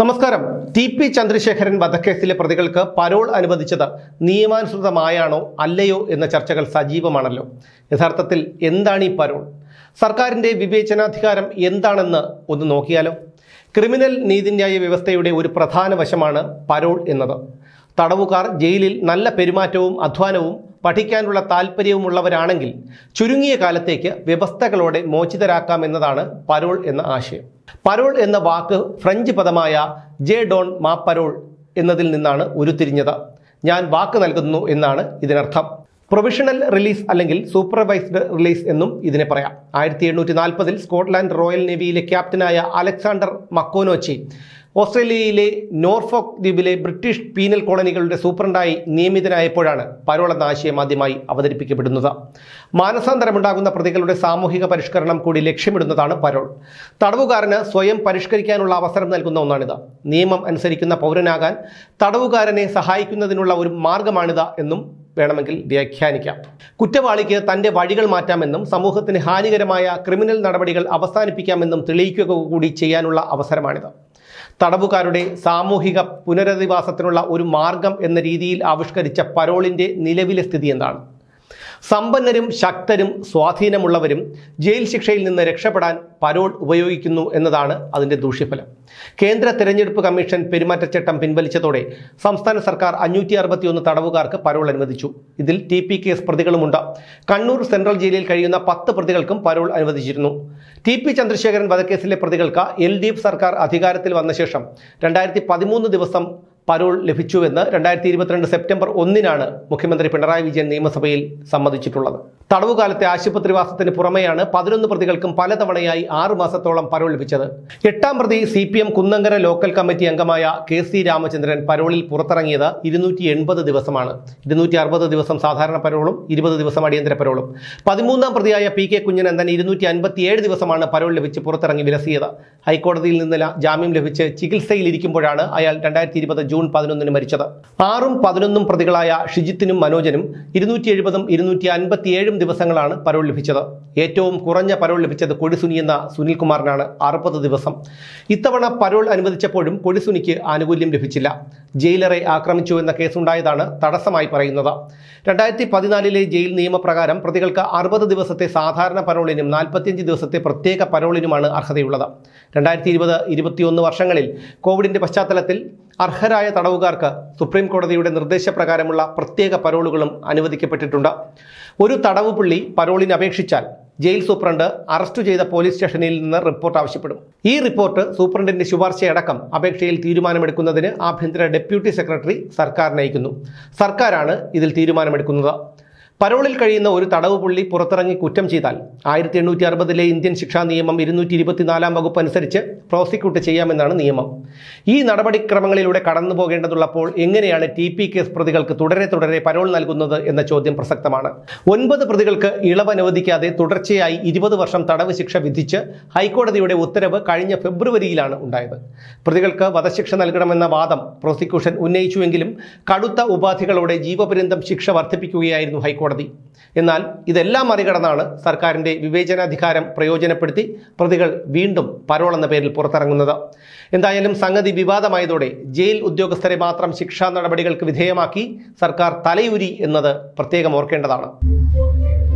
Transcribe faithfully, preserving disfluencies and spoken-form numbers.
നമസ്കാരം. T P Chandrasekharan വധക്കേസിലെ പ്രതികൾക്ക് പരോൾ അനുവദിച്ചത് നിയമാനുസൃതമായാണോ അല്ലയോ എന്ന ചർച്ചകൾ സജീവമാണല്ലോ. യഥാർത്ഥത്തിൽ എന്താണ് ഈ പരോൾ? സർക്കാരിൻ്റെ വിവേചനാധികാരം എന്താണെന്ന് ഒന്ന് നോക്കിയാലോ. ക്രിമിനൽ നീതിന്യായ വ്യവസ്ഥയുടെ ഒരു പ്രധാന വശമാണ് പരോൾ എന്നത്. തടവുകാർ ജയിലിൽ നല്ല പെരുമാറ്റവും അധ്വാനവും പഠിക്കാനുള്ള താല്പര്യവുമുള്ളവരാണെങ്കിൽ ചുരുങ്ങിയ കാലത്തേക്ക് വ്യവസ്ഥകളോടെ മോചിതരാക്കാം എന്നതാണ് പരോൾ എന്ന ആശയം. പരോൾ എന്ന വാക്ക് ഫ്രഞ്ച് പദമായ ജെ ഡോൺ മാ പരോൾ എന്നതിൽ നിന്നാണ് ഉരുത്തിരിഞ്ഞത്. ഞാൻ വാക്ക് നൽകുന്നു എന്നാണ് ഇതിനർത്ഥം. പ്രൊവിഷണൽ റിലീസ് അല്ലെങ്കിൽ സൂപ്പർവൈസ്ഡ് റിലീസ് എന്നും ഇതിനെ പറയാം. ആയിരത്തി എണ്ണൂറ്റി നാൽപ്പതിൽ സ്കോട്ട്ലാൻഡ് റോയൽ നേവിയിലെ ക്യാപ്റ്റനായ അലക്സാണ്ടർ മക്കോനോച്ചി ഓസ്ട്രേലിയയിലെ നോർഫോക്ക് ദ്വീപിലെ ബ്രിട്ടീഷ് പീനൽ കോളനികളുടെ സൂപ്രണ്ടായി നിയമിതനായപ്പോഴാണ് പരോൾ എന്ന ആശയം ആദ്യമായി അവതരിപ്പിക്കപ്പെടുന്നത്. മാനസാന്തരമുണ്ടാകുന്ന പ്രതികളുടെ സാമൂഹിക പരിഷ്കരണം കൂടി ലക്ഷ്യമിടുന്നതാണ് പരോൾ. തടവുകാരന് സ്വയം പരിഷ്കരിക്കാനുള്ള അവസരം നൽകുന്ന ഒന്നാണിത്. നിയമം അനുസരിക്കുന്ന പൗരനാകാൻ തടവുകാരനെ സഹായിക്കുന്നതിനുള്ള ഒരു മാർഗമാണിത് എന്നും വേണമെങ്കിൽ വ്യാഖ്യാനിക്കാം. കുറ്റവാളിക്ക് തൻ്റെ വഴികൾ മാറ്റാമെന്നും സമൂഹത്തിന് ഹാനികരമായ ക്രിമിനൽ നടപടികൾ അവസാനിപ്പിക്കാമെന്നും തെളിയിക്കുക കൂടി ചെയ്യാനുള്ള അവസരമാണിത്. തടവുകാരുടെ സാമൂഹിക പുനരധിവാസത്തിനുള്ള ഒരു മാർഗം എന്ന രീതിയിൽ ആവിഷ്കരിച്ച പരോളിൻ്റെ നിലവിലെ സ്ഥിതി എന്താണ്? സമ്പന്നരും ശക്തരും സ്വാധീനമുള്ളവരും ജയിൽ ശിക്ഷയിൽ നിന്ന് രക്ഷപ്പെടാൻ പരോൾ ഉപയോഗിക്കുന്നു എന്നതാണ് അതിൻ്റെ ദൂഷ്യഫലം. കേന്ദ്ര തെരഞ്ഞെടുപ്പ് കമ്മീഷൻ പെരുമാറ്റച്ചട്ടം പിൻവലിച്ചതോടെ സംസ്ഥാന സർക്കാർ അഞ്ഞൂറ്റി അറുപത്തിയൊന്ന് തടവുകാർക്ക് പരോൾ അനുവദിച്ചു. ഇതിൽ ടി പി കേസ് പ്രതികളുമുണ്ട്. കണ്ണൂർ സെൻട്രൽ ജയിലിൽ കഴിയുന്ന പത്ത് പ്രതികൾക്കും പരോൾ അനുവദിച്ചിരുന്നു. ടി പി ചന്ദ്രശേഖരൻ വധക്കേസിലെ പ്രതികൾക്ക് എൽ ഡി എഫ് സർക്കാർ അധികാരത്തിൽ വന്ന ശേഷം രണ്ടായിരത്തി പതിമൂന്ന് ദിവസം പരോൾ ലഭിച്ചുവെന്ന് രണ്ടായിരത്തി ഇരുപത്തിരണ്ട് സെപ്റ്റംബർ ഒന്നിനാണ് മുഖ്യമന്ത്രി പിണറായി വിജയൻ നിയമസഭയിൽ സമ്മതിച്ചിട്ടുള്ളത്. തടവുകാലത്തെ ആശുപത്രിവാസത്തിന് പുറമെയാണ് പതിനൊന്ന് പ്രതികൾക്കും പലതവണയായി ആറു മാസത്തോളം പരോൾ ലഭിച്ചത്. എട്ടാം പ്രതി C P M Kunnankara local committee അംഗമായ കെ സി രാമചന്ദ്രൻ പരോളിൽ പുറത്തിറങ്ങിയത് ഇരുന്നൂറ്റി എൺപത് ദിവസമാണ്. ഇരുന്നൂറ്റി അറുപത് ദിവസം സാധാരണ പരോളും ഇരുപത് ദിവസം അടിയന്തര പരോളും. പതിമൂന്നാം പ്രതിയായ പി കെ കുഞ്ഞനന്ദൻ ഇരുന്നൂറ്റി അൻപത്തിയേഴ് ദിവസമാണ് പരോൾ ലഭിച്ച് പുറത്തിറങ്ങി വിലസിയത്. ഹൈക്കോടതിയിൽ നിന്ന് ജാമ്യം ലഭിച്ച് ചികിത്സയിലിരിക്കുമ്പോഴാണ് അയാൾ രണ്ടായിരത്തി ഇരുപത് ജൂൺ പതിനൊന്നിന് മരിച്ചത്. ആറും പതിനൊന്നും പ്രതികളായ ഷിജിത്തിനും മനോജനും ഇരുന്നൂറ്റി എഴുപതും ഇരുന്നൂറ്റി അൻപത്തിയേഴും ദിവസങ്ങളാണ് പരോൾ ലഭിച്ചത്. ഏറ്റവും കുറഞ്ഞ പരോൾ ലഭിച്ചത് കൊടിസുനി എന്ന സുനിൽകുമാറിനാണ്, അറുപത് ദിവസം. ഇത്തവണ പരോൾ അനുവദിച്ചപ്പോഴും കൊടിസുനിക്ക് ആനുകൂല്യം ലഭിച്ചില്ല. ജയിലറെ ആക്രമിച്ചു എന്ന കേസുണ്ടായതാണ് തടസ്സമായി പറയുന്നത്. രണ്ടായിരത്തി പതിനാലിലെ ജയിൽ നിയമപ്രകാരം പ്രതികൾക്ക് അറുപത് ദിവസത്തെ സാധാരണ പരോളിനും നാൽപ്പത്തിയഞ്ച് ദിവസത്തെ പ്രത്യേക പരോളിനുമാണ് അർഹതയുള്ളത്. രണ്ടായിരത്തി ഇരുപത് ഇരുപത്തിയൊന്ന് വർഷങ്ങളിൽ കോവിഡിന്റെ പശ്ചാത്തലത്തിൽ അർഹരായ തടവുകാർക്ക് സുപ്രീം കോടതിയുടെ നിർദ്ദേശപ്രകാരമുള്ള പ്രത്യേക പരോളുകളും അനുവദിക്കപ്പെട്ടിട്ടുണ്ട്. ഒരു തടവ് പുള്ളി പരോളിന് അപേക്ഷിച്ചാൽ ജയിൽ സൂപ്രണ്ട് അറസ്റ്റ് ചെയ്ത പോലീസ് സ്റ്റേഷനിൽ നിന്ന് റിപ്പോർട്ട് ആവശ്യപ്പെടും. ഈ റിപ്പോർട്ട് സൂപ്രണ്ടിന്റെ ശുപാർശയടക്കം അപേക്ഷയിൽ തീരുമാനമെടുക്കുന്നതിന് ആഭ്യന്തര ഡെപ്യൂട്ടി സെക്രട്ടറി സർക്കാരിനെ അയക്കുന്നു. സർക്കാരാണ് ഇതിൽ തീരുമാനമെടുക്കുന്നത്. പരോളിൽ കഴിയുന്ന ഒരു തടവ് പുള്ളി പുറത്തിറങ്ങി കുറ്റം ചെയ്താൽ ആയിരത്തി എണ്ണൂറ്റി അറുപതിലെ ഇന്ത്യൻ ശിക്ഷാ നിയമം ഇരുന്നൂറ്റി ഇരുപത്തിനാലാം വകുപ്പ് അനുസരിച്ച് പ്രോസിക്യൂട്ട് ചെയ്യാമെന്നാണ് നിയമം. ഈ നടപടിക്രമങ്ങളിലൂടെ കടന്നു പോകേണ്ടതുള്ളപ്പോൾ എങ്ങനെയാണ് ടി പി കേസ് പ്രതികൾക്ക് തുടരെ തുടരെ പരോൾ നൽകുന്നത് എന്ന ചോദ്യം പ്രസക്തമാണ്. ഒൻപത് പ്രതികൾക്ക് ഇളവ് അനുവദിക്കാതെ തുടർച്ചയായി ഇരുപത് വർഷം തടവ് ശിക്ഷ വിധിച്ച് ഹൈക്കോടതിയുടെ ഉത്തരവ് കഴിഞ്ഞ ഫെബ്രുവരിയിലാണ് ഉണ്ടായത്. പ്രതികൾക്ക് വധശിക്ഷ നൽകണമെന്ന വാദം പ്രോസിക്യൂഷൻ ഉന്നയിച്ചുവെങ്കിലും കടുത്ത ഉപാധികളോടെ ജീവപര്യന്തം ശിക്ഷ വർദ്ധിപ്പിക്കുകയായിരുന്നു ഹൈക്കോടതി. എന്നാൽ ഇതെല്ലാം മറികടന്നാണ് സർക്കാരിൻ്റെ വിവേചനാധികാരം പ്രയോജനപ്പെടുത്തി പ്രതികൾ വീണ്ടും പരോൾ എന്ന പേരിൽ പുറത്തിറങ്ങുന്നത്. എന്തായാലും സംഗതി വിവാദമായതോടെ ജയിൽ ഉദ്യോഗസ്ഥരെ മാത്രം ശിക്ഷാ നടപടികൾക്ക് വിധേയമാക്കി സർക്കാർ തലയൂരി എന്നത് പ്രത്യേകം ഓർക്കേണ്ടതാണ്.